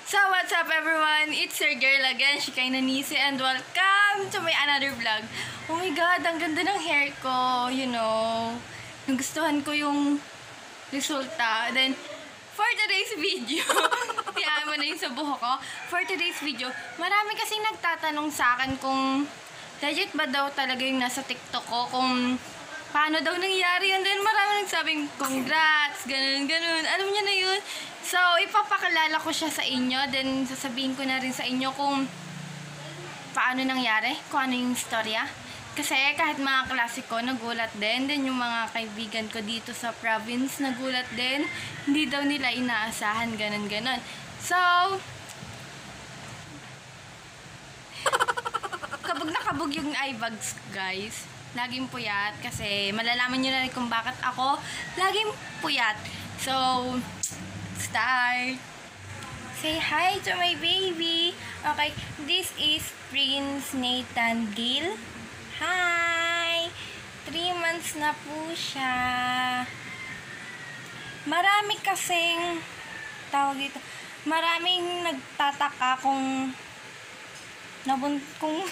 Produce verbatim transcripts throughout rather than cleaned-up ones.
So, what's up everyone? It's your girl again, Shikay Nanisi, and welcome to my another vlog. Oh my god, ang ganda ng hair ko, you know. Nagustuhan ko yung resulta. Then, for today's video, tiyaan mo na yung sa buhok ko. For today's video, marami kasing nagtatanong sa akin kung legit ba daw talaga yung nasa TikTok ko, kung paano daw nangyari. And then, marami nagsabing congrats, ganun, ganun. Alam niyo na yun. So, ipapakilala ko siya sa inyo. Then, sasabihin ko na rin sa inyo kung paano nangyari, kung ano yung istorya. Kasi kahit mga klase ko, nagulat din. Then, yung mga kaibigan ko dito sa province, nagulat din. Hindi daw nila inaasahan, ganun, ganun. So, kabog na kabog yung eye bags, guys. Laging puyat. Kasi malalaman nyo na rin kung bakit ako laging puyat. So, start. Say hi to my baby. Okay, this is Prince Nathan Gill. Hi! Three months na po siya. Marami kasing tawag dito. Maraming nagtataka kung nabun kung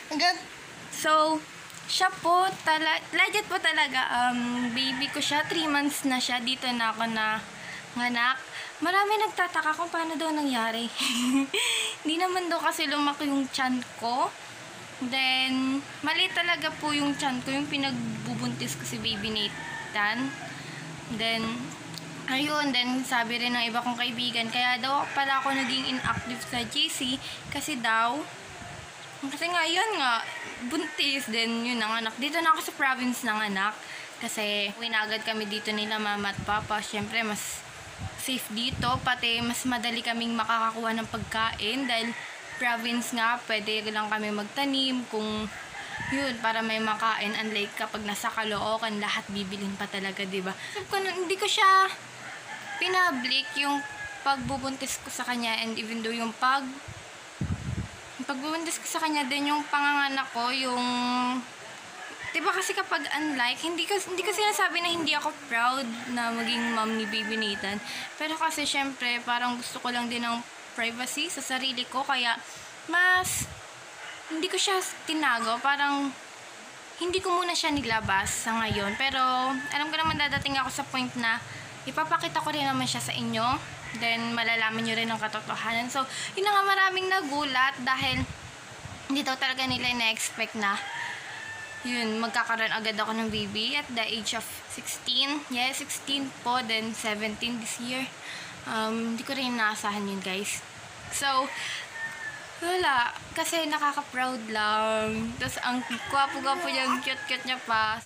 so siya po tala, legit po talaga um baby ko siya. Three months na siya. Dito na ako na nganak. Marami nagtataka kung paano daw nangyari. Hindi naman daw kasi lumaki yung tiyan ko. Then, mali talaga po yung tiyan ko, yung pinagbubuntis ko si baby Nathan. Then, ayun, then sabi rin ng iba kong kaibigan, kaya daw pala ako naging inactive sa G C kasi daw, kasi nga, yun nga, buntis, then yun, nanganak. Dito na ako sa province nanganak kasi winagad kami dito nila mama at papa. Syempre, mas safe dito, pati mas madali kaming makakakuha ng pagkain dahil province nga, pwede lang kami magtanim kung yun, para may makain, unlike kapag nasa Caloocan, lahat bibilin pa talaga, diba? Hindi ko siya pinablik yung pagbubuntis ko sa kanya, and even though yung pag yung pagbubuntis ko sa kanya din, yung panganganak ko, yung diba kasi kapag unlike, hindi ko, hindi ko sinasabi na hindi ako proud na maging mom ni baby Nathan. Pero kasi syempre, parang gusto ko lang din ng privacy sa sarili ko. Kaya, mas, hindi ko siya tinago. Parang, hindi ko muna siya nilabas sa ngayon. Pero, alam ko naman dadating ako sa point na, ipapakita ko rin naman siya sa inyo. Then, malalaman nyo rin ang katotohanan. So, yun na nga, maraming nagulat dahil, hindi daw talaga nila na-expect na yun, magkakaroon agad ako ng baby at the age of sixteen. Yes, sixteen po, then seventeen this year. Um, hindi ko rin naasahan yun, guys. So, wala. Kasi nakaka-proud lang. Tapos, ang gwapo-gwapo niya, ang cute-cute niya pa.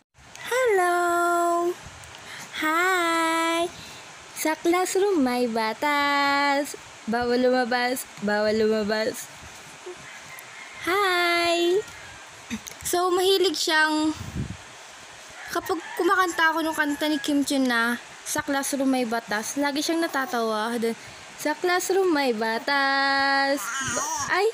Hello! Hi! Sa classroom may batas. Bawal lumabas. Bawal lumabas. Hi! So, mahilig siyang, kapag kumakanta ako nung kanta ni Kim Chiu na, sa classroom may batas, lagi siyang natatawa. Then, sa classroom may batas. Ay!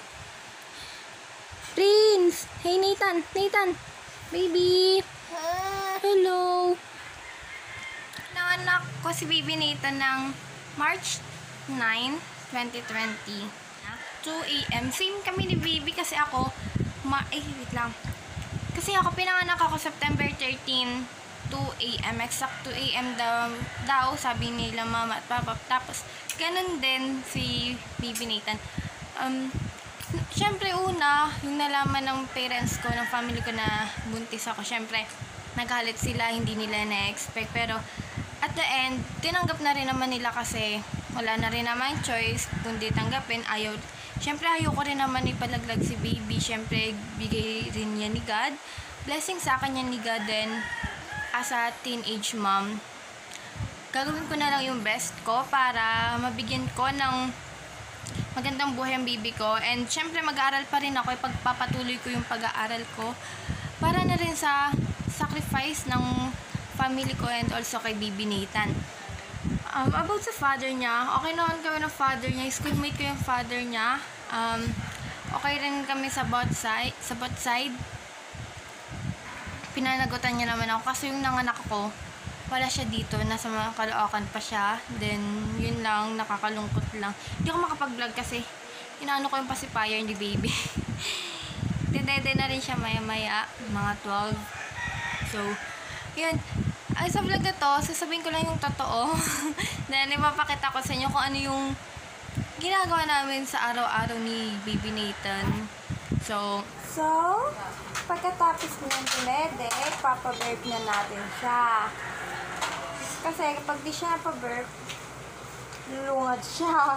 Prince! Hey, Nathan! Nathan! Baby! Hello! Nanganak ko si baby Nathan ng March ninth, twenty twenty. two A M Same kami ni baby kasi ako, ma eh, wait lang. Kasi ako, pinanganak ako September thirteenth, two A M Exact two A M daw, daw, sabi nila mama at papa. Tapos, ganun din si baby Nathan. Um, syempre, una, yung nalaman ng parents ko, ng family ko na buntis ako, syempre, naghalit sila, hindi nila na-expect. Pero, at the end, tinanggap na rin naman nila kasi wala na rin naman choice, kundi tanggapin. Ayaw, syempre, ayaw ko rin naman ipalaglag si baby. Syempre, bigay rin niya ni God. Blessing sa akin yan ni God din as a teenage mom. Gagawin ko na lang yung best ko para mabigyan ko ng magandang buhay ang baby ko. And syempre, mag-aaral pa rin ako. Ipagpapatuloy ko yung pag-aaral ko para na rin sa sacrifice ng family ko and also kay baby Nathan. Um, about sa father niya, okay naman kami ng father niya. Schoolmate ko yung father niya. Um, okay rin kami sa both side. Sa both side. Pinanagutan niya naman ako kasi yung nanganak ko, wala siya dito. Nasa mga Caloocan pa siya. Then, yun lang. Nakakalungkot lang. Hindi ako makapag-vlog kasi inaano ko yung pacifier ni baby. Dede na rin siya maya-maya. Mga twelve. So, yun. Ay, sa vlog na to, sasabihin ko lang yung totoo. Then, ipapakita ko sa inyo kung ano yung ginagawa namin sa araw-araw ni Baby Nathan. So, so, pagkatapos ng dinede, papaburp na natin siya. Kasi kapag di siya napaburp, lulungad siya.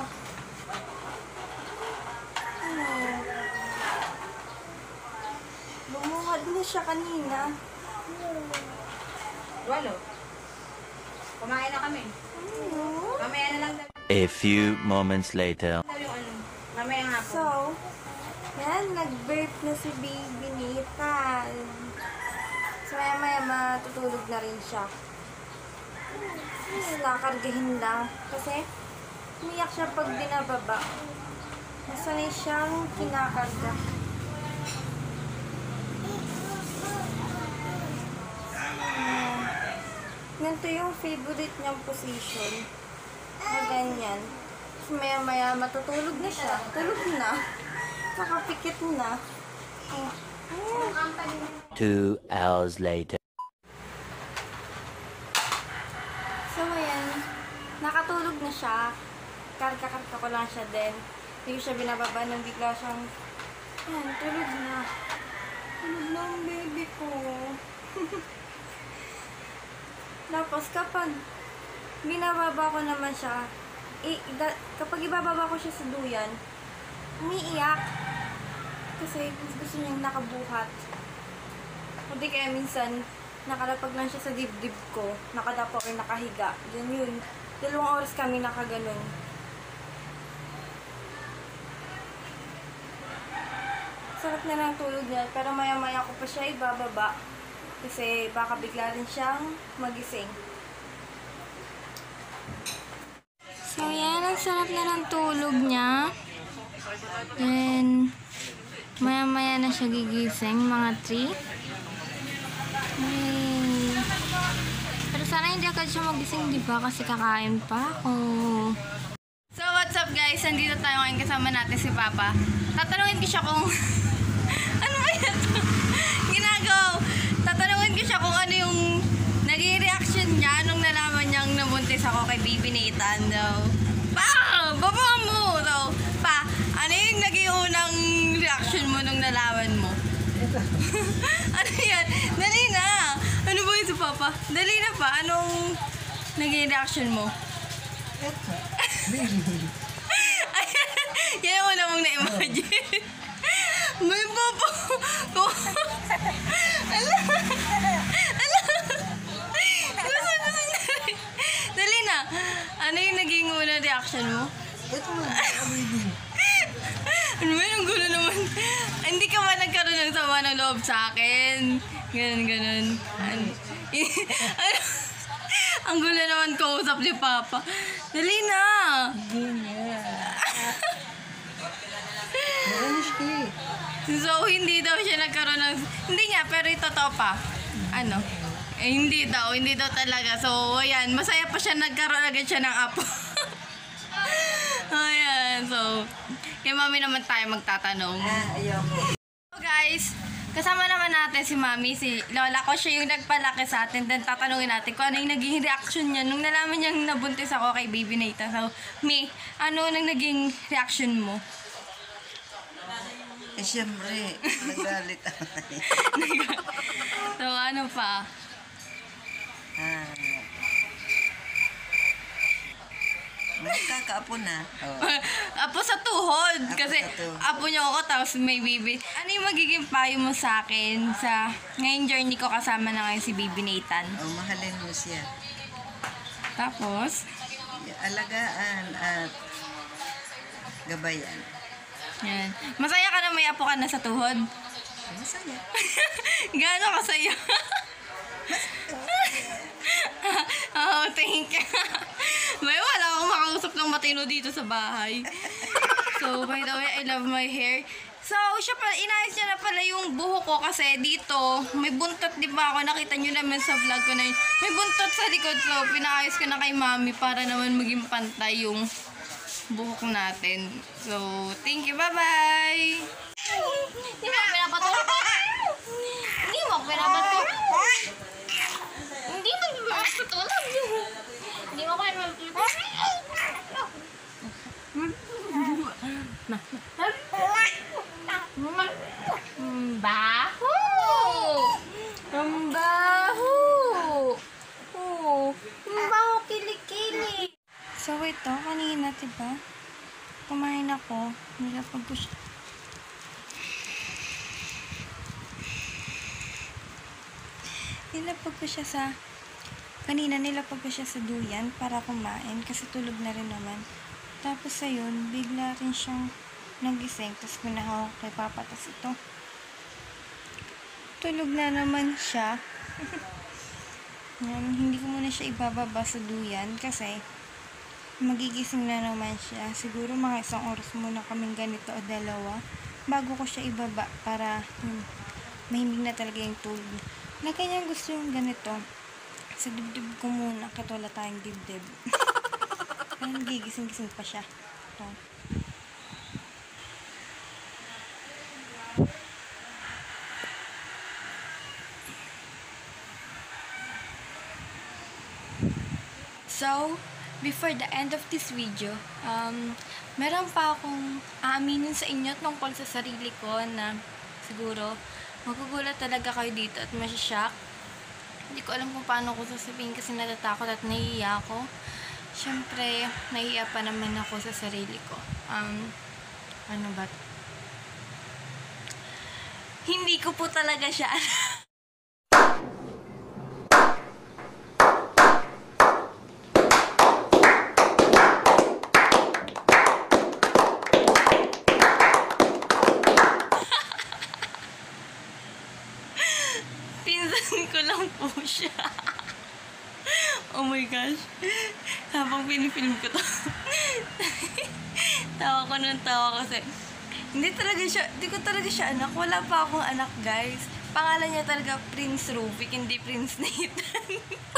Ano? Lumungad na siya kanina. Walo. Kumain na kami. Ano? Mamaya na lang daw A few moments later. yung ano. Mamaya nga po. So, yan, nag-burp na si Baby Nathan. So, maya maya matutulog na rin siya. Tapos nakargahin lang. Kasi, umiyak siya pag binababa. Nasanay siyang kinakarga. Ayan. Ganito yung favorite niyang position. Na ganyan. Tapos maya maya matutulog na siya. Tulog na. Nakapikit na. Oh. Two hours later. So, ayan. Nakatulog na siya. Karka-karka ko lang siya din. Hindi ko siya binababa nang bigla siyang, ayan, tulog na. Tulog na ang baby ko. Tapos, kapag binababa ko naman siya, i, da, kapag ibababa ko siya sa duyan, umiiyak. Kasi gusto niyang nakabuhat. O di kaya minsan, nakalapag lang siya sa dibdib ko, nakadapa or nakahiga. Yan yun. Dalawang oras kami nakaganon. Sarap na lang tulog niya, pero maya-maya ko pa siya ibababa. Kasi baka bigla rin siyang magising. So yan, ang sarap na ng tulog niya. Then, maya-maya na siya gigising, mga three. Yay! Pero sana hindi agad siya magising, di ba? Kasi kakain pa ako. So, what's up guys? Nandito tayo ngayon kasama natin si Papa. Tatanungin ko siya kung... ano ba yan? Ginagawa. Tatanungin ko siya kung ano yung naging reaction niya nung nalaman niyang nabuntis ako kay Baby Nathan daw. Pa! Baba mo! So, pa, ano yung naging unang reaction mo nung nalaman mo? Ano yan? Dali na! Ano ba yun sa Papa? Dali na pa. Anong naging reaction mo? Yan ang una mong na-imagine. May Papa! Ala! Ala! Ala, sana sandali. Dali na. Ano yung naging unang reaction mo? Ano ba yung gulo naman? Hindi ka ba nagkaroon ng sama ng loob sa akin? Ganun, ganun. Ano? Ano? Ang gulo naman kausap ni Papa. Dali na! So, hindi daw siya nagkaroon ng... Hindi nga, pero ito totoo pa. Ano? Eh, hindi daw. Hindi daw talaga. So, ayan. Masaya pa siya. Nagkaroon agad siya ng apo. Ayan. So, kay mami naman tayo magtatanong. Ah, ayoko. So, guys, kasama naman natin si mami. Si lola ko, siya yung nagpalaki sa atin. Then, tatanungin natin kung ano yung naging reaction niya nung nalaman niyang nabuntis ako kay Baby Nathan. So, Mi, ano nang naging reaction mo? Eh, siyempre, nagalit ako. So, ano pa? Ah. Nagkakaapo na. Oh. Apo sa tuhod. Apo Kasi sa tuhod. apo niyo ako, tapos may baby. Ano yung magiging payo mo sa akin sa ngayong journey ko kasama na ngayon si Baby Nathan? Oh, mahalin mo siya. Tapos, Alagaan at gabayan. yan. Masaya ka na may apo ka na sa tuhod? Masaya. Gaano kasaya? Oh, thank you. May wala akong makausap ng matino dito sa bahay. So, by the way, I love my hair. So, siya pala, inayos niya na pala yung buhok ko kasi dito, may buntot, di ba ako? Nakita niyo naman sa vlog ko na yun. May buntot sa likod, so pinayos ko na kay mami para naman maging pantay yung buhok natin. So, thank you, bye-bye! Hindi mo ako pinabato. Hindi mo ako pinabato. Hindi mo ako pinabato. Hindi mo ako pinabato. Ang baho! Ang baho! Oh, ang baho kilikili. So, ito, kanina, diba? Kumain ako. Nilapag ko siya. Nilapag ko siya sa... Kanina, nilapag ko siya sa duyan para kumain kasi tulog na rin naman. Tapos, ayun, bigla rin siyang nagising. Tapos, pinahawak kay Papa. Tapos, ito. Tulog na naman siya. Yan, hindi ko muna siya ibababa sa duyan kasi magigising na naman siya. Siguro mga isang oras muna kaming ganito o dalawa bago ko siya ibaba para hmm, mahimig na talaga yung tulog. Na kanya gusto yung ganito. Sa dibdib ko muna kahit wala tayong dibdib. Kaya nagigising-gising pa siya. Ito. So, before the end of this video, um, meron pa akong aaminin sa inyo tungkol sa sarili ko na siguro magugulat talaga kayo dito at masya-shock. Hindi ko alam kung paano ko sasabihin kasi natatakot at nahihiya ako. Siyempre, nahihiya pa naman ako sa sarili ko. Um, ano ba? Hindi ko po talaga siya pinsan ko lang po siya. Oh my gosh. Habang pinifilm ko to. Tawa ko ng tawa kasi hindi talaga siya, hindi ko talaga siya anak. Wala pa akong anak, guys. Pangalan niya talaga Prince Rubik, hindi Prince Nathan.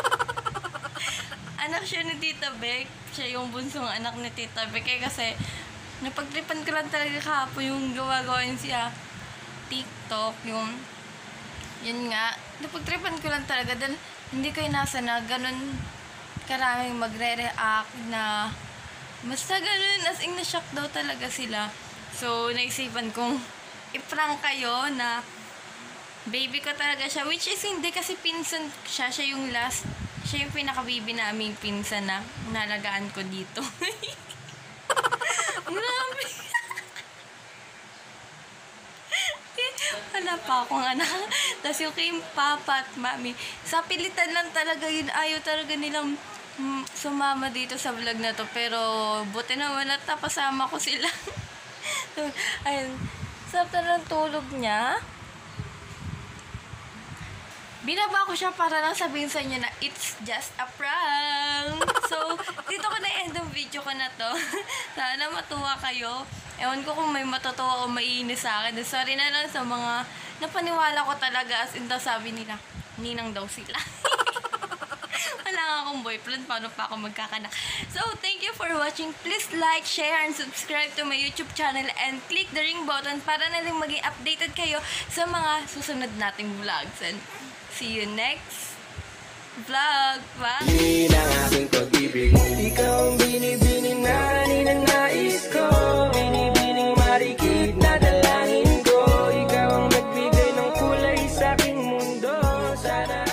Anak siya ni Tita Beck. Siya yung bunsong anak ni Tita Beck. Kaya kasi napagtripan ko lang talaga kahapon yung gawa-gawa niya siya. TikTok, yung yun nga, napagtripan ko lang talaga dahil hindi ko inasa na ganun karaming magre-react na basta ganun, as in na-shock daw talaga sila. So, naisipan kong i-prank kayo na baby ko talaga siya, which is hindi kasi pinsan siya, siya yung last, siya yung pinaka-baby naming pinsan na nalagaan ko dito. Grabe. Wala pa akong anak. Tapos yung kay Papa at Mami, sa pilitan lang talaga yun. Ayaw talaga nilang mm, sumama dito sa vlog na to. Pero buti naman at napasama ko sila. Ayun. Sarap na ng tulog niya. Binaba ko siya para lang sabihin sa inyo na it's just a prank. So, dito ko na-end ang video ko na to. Sana matuwa kayo. Ewan ko kung may matutuwa o maiinis sa akin. Sorry na lang sa mga napaniwala ko talaga as in daw sabi nila, ninang daw sila. Wala nga akong boyfriend, paano pa ako magkakanak. So, thank you for watching. Please like, share, and subscribe to my YouTube channel and click the ring button para na rin maging updated kayo sa mga susunod nating vlogs. And see you next vlog. Bye! Hindi ng aking pag-ibig, ikaw ang binibining na ninanais ko. Binibining marikit na dalangin ko. Ikaw ang nagbigay ng kulay sa aking mundo. Sana